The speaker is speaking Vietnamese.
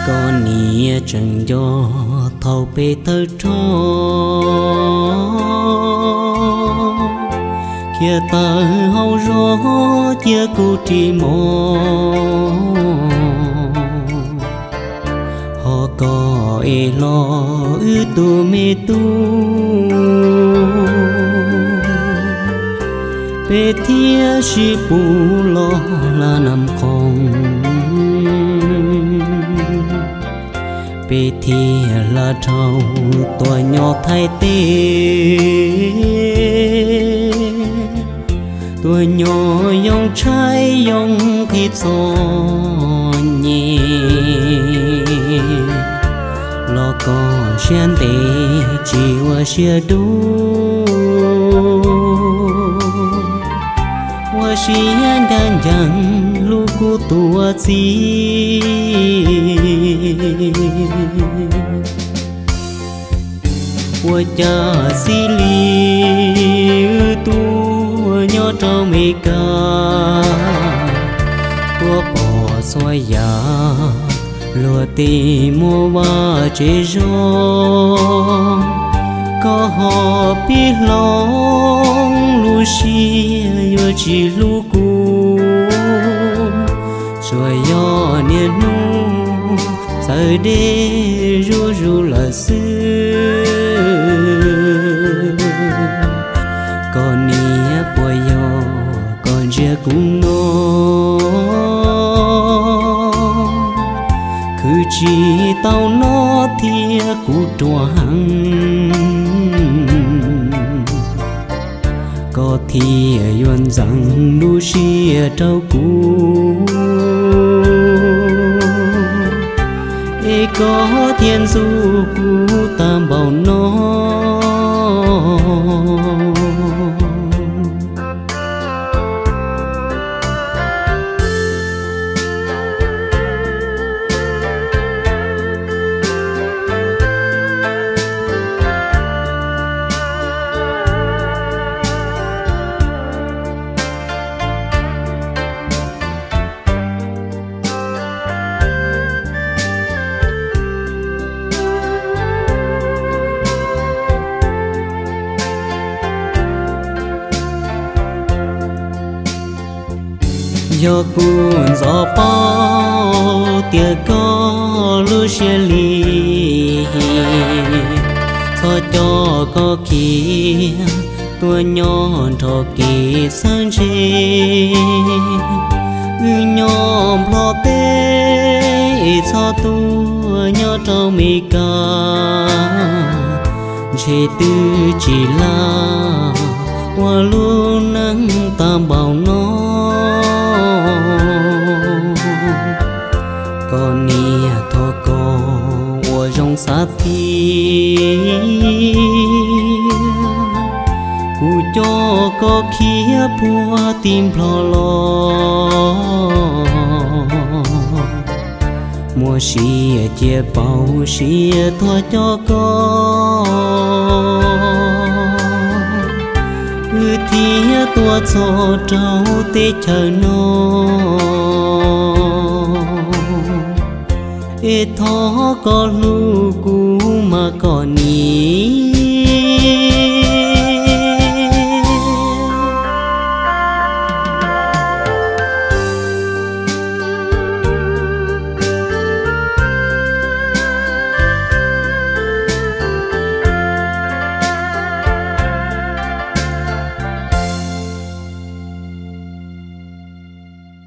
con nia chẳng do thâu bê thơ trò kia tờ hậu gió chia cụ trì mò họ có e lo ư tu mê tu bê thia si bù lo là nằm không bê thia là trâu tuổi nhỏ thay tê tuổi nhỏ dòng trái dòng thịt giò nhẹ lo có xuyên tê chỉ qua xia đu qua xuyên đàn dần lu cu tua chi qua cha xì li tua nhỏ trâu mê ca qua bỏ xoay già lùa tì mua ba chế gió có họ biết lòng lu xia yo chỉ lu cu rồi yo niên nu giờ đê ru ru là xưa con nia bồi yo con chia cũng nó cứ chỉ tao nó thia cụ choang có thia yuan rằng nu xia trâu cũ e có thiên du cũ tam bảo nó do cuốn gió bao tia có lu xe li cho có kia tua nhỏ thọ kỳ sang chi nhỏ lo tê cho tua nhỏ trâu mi ca chỉ tư chỉ là qua luôn nắng tam bảo nó con nia thọ có của trong sát thi cụ cho có khía bùa tim lo lo mùa xìa chia bao xìa thọ cho con thia tua cho trâu tê chờ nó e thó có lu cú mà có ní